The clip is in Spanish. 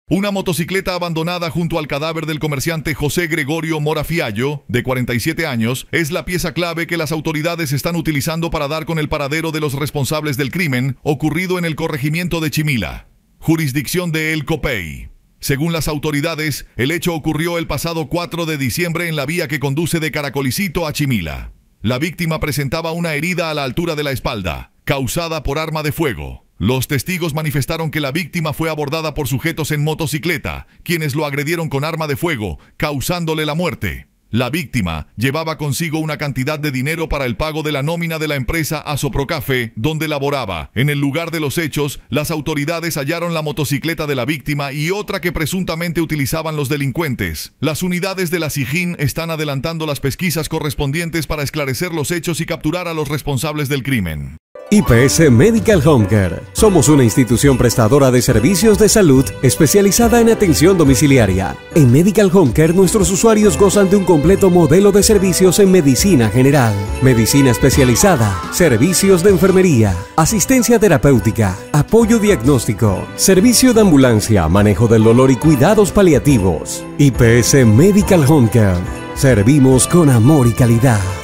Una motocicleta abandonada junto al cadáver del comerciante José Gregorio Mora Fiallo, de 47 años, es la pieza clave que las autoridades están utilizando para dar con el paradero de los responsables del crimen ocurrido en el corregimiento de Chimila, jurisdicción de El Copey. Según las autoridades, el hecho ocurrió el pasado 4 de diciembre en la vía que conduce de Caracolicito a Chimila. La víctima presentaba una herida a la altura de la espalda, causada por arma de fuego. Los testigos manifestaron que la víctima fue abordada por sujetos en motocicleta, quienes lo agredieron con arma de fuego, causándole la muerte. La víctima llevaba consigo una cantidad de dinero para el pago de la nómina de la empresa Asoprocafe, donde laboraba. En el lugar de los hechos, las autoridades hallaron la motocicleta de la víctima y otra que presuntamente utilizaban los delincuentes. Las unidades de la SIJIN están adelantando las pesquisas correspondientes para esclarecer los hechos y capturar a los responsables del crimen. IPS Medical Home Care. Somos una institución prestadora de servicios de salud especializada en atención domiciliaria. En Medical Home Care, nuestros usuarios gozan de un completo modelo de servicios en medicina general, medicina especializada, servicios de enfermería, asistencia terapéutica, apoyo diagnóstico, servicio de ambulancia, manejo del dolor y cuidados paliativos. IPS Medical Home Care. Servimos con amor y calidad.